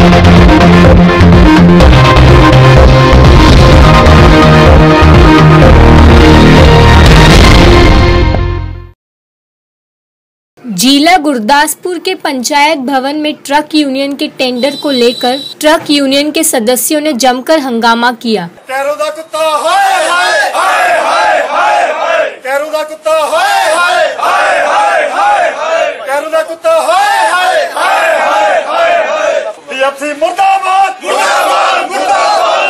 जिला गुरदासपुर के पंचायत भवन में ट्रक यूनियन के टेंडर को लेकर ट्रक यूनियन के सदस्यों ने जमकर हंगामा किया। कैरों दा कुत्ता हाय हाय हाय हाय हाय हाय, कैरों दा कुत्ता हाय हाय हाय हाय हाय हाय, कैरों दा कुत्ता हाय हाय हाय हाय हाय हाय। टीएफसी मुर्दाबाद मुर्दाबाद मुर्दाबाद,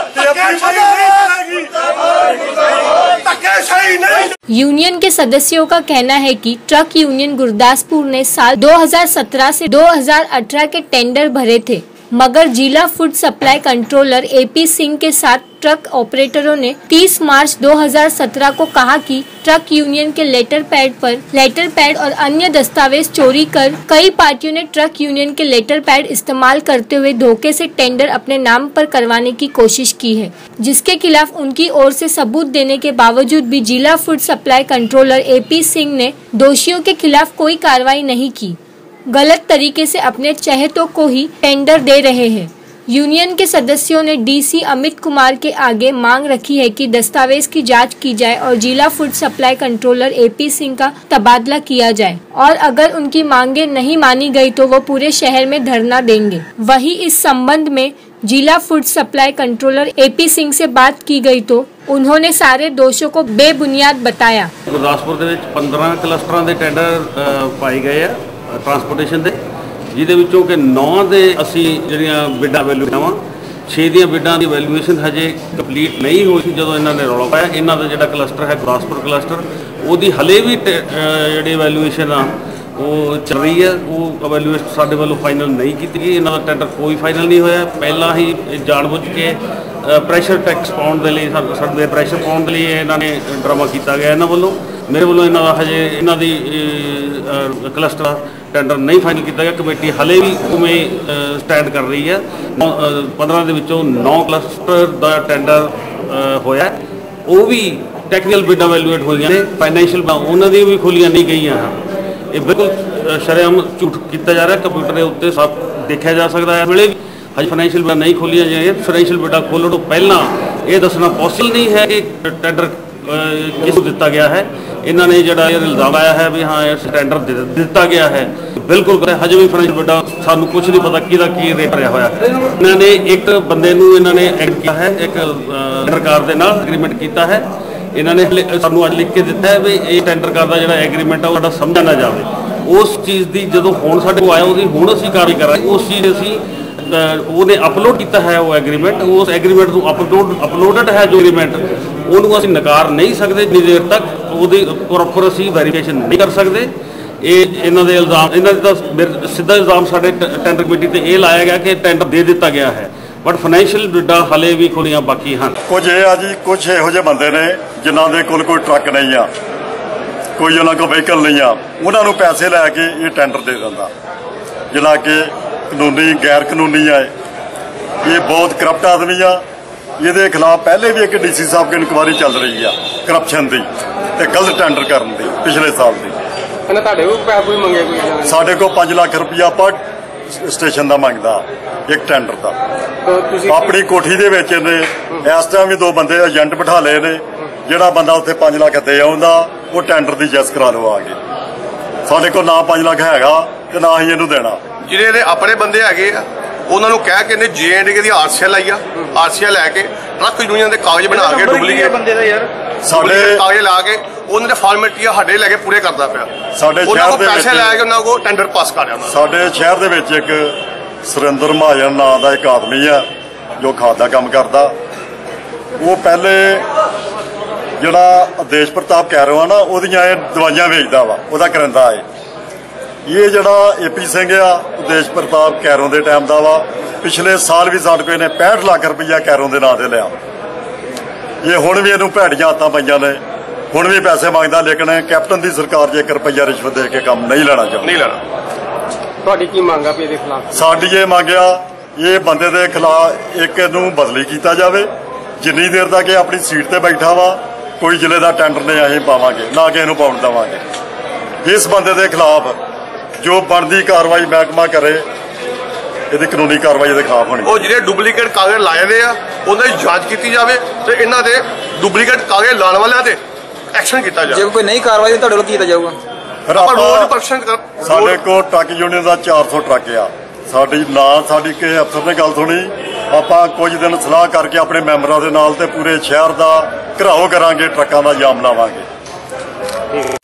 यूनियन के सदस्यों का कहना है कि ट्रक यूनियन गुरदासपुर ने साल 2017 से 2018 के टेंडर भरे थे, मगर जिला food supply controller AP Singh के साथ ट्रक ऑपरेटरों ने 30 मार्च 2017 को कहा कि ट्रक यूनियन के लेटर पैड और अन्य दस्तावेज चोरी कर कई पार्टियों ने ट्रक यूनियन के लेटर पैड इस्तेमाल करते हुए धोखे से टेंडर अपने नाम पर करवाने की कोशिश की है, जिसके खिलाफ उनकी ओर से सबूत देने के बावजूद भी जिला food supply controller AP Singh ने दोषियों के खिलाफ कोई कार्रवाई नहीं की, गलत तरीके से अपने चहेतों को ही टेंडर दे रहे हैं। यूनियन के सदस्यों ने डीसी अमित कुमार के आगे मांग रखी है कि दस्तावेज की जांच की जाए और जिला food supply controller AP Singh का तबादला किया जाए, और अगर उनकी मांगे नहीं मानी गई तो वो पूरे शहर में धरना देंगे। वहीं इस संबंध में जिला food supply controller AP Singh से बात की गई तो उन्होंने सारे दोषों को बेबुनियाद बताया। गुरदासपुर के 15 क्लस्टरां दे टेंडर पाए गए हैं ट्रांसपोर्टेशन के, जिहदे विचों कि 9 दे असी जिहड़ियां बिडां वैल्यू वा 6 दी बिडां दी वैल्यूएशन हजे कंप्लीट नहीं हुई सी। जदों इन्हां ने रौला पाया, इन्हां दा जिहड़ा क्लस्टर है गुरदासपुर क्लस्टर, उहदी हले भी जिहड़ी वैल्यूएशन आ वो चल रही है। वो वैल्यूएशन साडे वालों फाइनल नहीं की गई, इन्हां दा टेंडर कोई फाइनल नहीं होया। पहला ही जानबूझ के प्रैशर टैक्स पाउण दे लई साडे प्रैशर पाउण दे लई इन्हां ने ड्रामा किया गया इन्हां वालों। मेरे वालों इन्हां दा हजे इन्हां दी क्लस्टर टेंडर नहीं फाइनल किया गया। कमेटी हले भी उमें स्टैंड कर रही है। 15 ਦੇ ਵਿੱਚੋਂ 9 क्लस्टर का टेंडर होया, वो भी टैक्नीकल बिडां वैल्यूएट होईयां ने, फाइनैशियल उन्हां दी भी खोलियां नहीं गईयां। ये बिल्कुल शरेआम झूठ किया जा रहा है। कंप्यूटर के उत्ते सब देखा जा सकता है। वेले हज फाइनैशियल बिडां नहीं खोलियां जाए। फाइनैशियल बिडां खोलण तो पहला ये दसना पॉसिबल नहीं है कि टेंडर किस दिता गया है। इन्हों ने जो इल्जाम आया है भी हाँ टेंडर दिता गया है, बिल्कुल हजे भी फाइनैशियल बिडां सानू कुछ नहीं पता कि रेट रहा होया। इन्होंने एक बंदे नूं इन्होंने एड किया है, एक टेंडरकार के नाल एग्रीमेंट किया है। इन्होंने सानू अज लिख के दिता है भी ये टेंडरकार का जो एग्रीमेंट है वो समझा ना जाए। उस चीज़ की जो फोन साढ़े को आया वो हुण असीं कार्रवाई करांगे। उस चीज़ असीं उन्हें अपलोड किया है वो एग्रीमेंट, उस एग्रीमेंट को अपलोडेड है जो एग्रीमेंट उन्होंने असीं नकार नहीं सकते जिन्नी देर तक वो प्रॉपर असीं वेरीफिकेशन नहीं कर सकते। ये इन्हां दे इल्जाम, इन्हां दा सीधा इल्जाम साडे टेंडर कमेटी ते ये लाया गया कि टेंडर दे दिता गया है, बट फाइनैशियल बिडां हले भी खोलियां बाकी हैं। कुछ ये आ जी, कुछ इहो जिहे बंदे ने जिन्हां दे कोल कोई ट्रक नहीं आ, कोई उन्हां कोल व्हीकल नहीं आ, उन्हां नूं पैसे लैके ये टेंडर दे दिंदा, जिहड़ा कि कानूनी गैर कानूनी है। ये बहुत करप्ट आदमी आ। ये खिलाफ पहले भी एक डीसी साहब की इंक्वायरी चल रही है करप्शन की ते गलत टेंडर करने की पिछले साल की। साढ़े को 5 लाख रुपया पर स्टेशन का मंगता एक टेंडर का। अपनी कोठी के इस टाइम भी 2 बंदे एजेंट बिठा ले ने, जोड़ा बंदा उत्थे 5 लाख दे आउंदा वो टेंडर की जैस करा लो आगे। साढ़े को ना 5 लाख हैगा ते ना ही इहनूं देना। जिहड़े अपने बंदे है उन्होंने कह के JNDK की आरसीआई लाई आ, आरसीआई लैके ट्रक यूनियन के कागज बना के डुप्लीकेट कागज ला के उन्होंने फॉर्मेलिटी साडे लैके पूरे करता पाया। साडे शहर दे पैसे लैके उन्होंने को टेंडर पास कर रहा। साडे शहर दे विच एक सुरेंद्र महाजन नाम का एक आदमी है जो खाद का काम करता। वो पहले जिहड़ा देश प्रताप कैरो है ना, उहदियां दवाइयां बेचदा वा, उहदा करिंदा है। ये जड़ा एपी सिंह आ देश प्रताप कैरों के टाइम का वा। पिछले साल भी साढ़े पे ने 65 लाख रुपया कैरों के नाम से लिया। ये हुण भी इनू भैड़ियां आदतां पईयां ने, हुण भी पैसे मंगदा, लेकिन कैप्टन की सरकार जे 1 रुपया रिश्वत दे के काम नहीं लेना चाहती। नहीं लेना। तुहाडी की मंग आ इहदे खिलाफ? साडी ये मंग आ ये बंदे के खिलाफ एक नूं बदली किया जाए। जिन्नी देर तक ये अपनी सीट पर बैठा वा कोई जिले का टेंडर नहीं असीं पावांगे, ना किसी नूं पाउण देवांगे। इस बंदे के खिलाफ जो बनती कार्रवाई महकमा करे ਇਹਦੀ ਕਾਨੂੰਨੀ ਕਾਰਵਾਈ ਇਹਦੇ ਖਿਲਾਫ ਹੋਣੀ। ਉਹ ਜਿਹੜੇ ਡੁਪਲੀਕੇਟ ਕਾਗਜ਼ ਲਾਏ ਦੇ ਆ ਉਹਨਾਂ ਦੀ ਜਾਂਚ ਕੀਤੀ ਜਾਵੇ ਤੇ ਇਹਨਾਂ ਦੇ ਡੁਪਲੀਕੇਟ ਕਾਗਜ਼ ਲਾਉਣ ਵਾਲਿਆਂ ਤੇ ਐਕਸ਼ਨ ਕੀਤਾ ਜਾਵੇ। ਜੇ ਕੋਈ ਨਹੀਂ ਕਾਰਵਾਈ ਤੁਹਾਡੇ ਵੱਲੋਂ ਕੀਤਾ ਜਾਊਗਾ? ਫਿਰ ਆਪਾਂ ਰੋਜ਼ ਆਪਾਂ ਪਰਸੈਂਟ ਸਾਡੇ ਕੋਲ ਟਰੱਕ ਯੂਨੀਅਨ ਦਾ 400 ਟਰੱਕ ਆ। ਸਾਡੀ ਕਿਸੇ ਅਫਸਰ ਨੇ ਗੱਲ ਸੁਣੀ, ਆਪਾਂ ਕੁਝ ਦਿਨ ਸਲਾਹ ਕਰਕੇ ਆਪਣੇ ਮੈਂਬਰਾਂ ਦੇ ਨਾਲ ਤੇ ਪੂਰੇ ਸ਼ਹਿਰ ਦਾ ਘਿਰਾਓ ਕਰਾਂਗੇ, ਟਰੱਕਾਂ ਦਾ ਜਾਮ ਲਾਵਾਂਗੇ।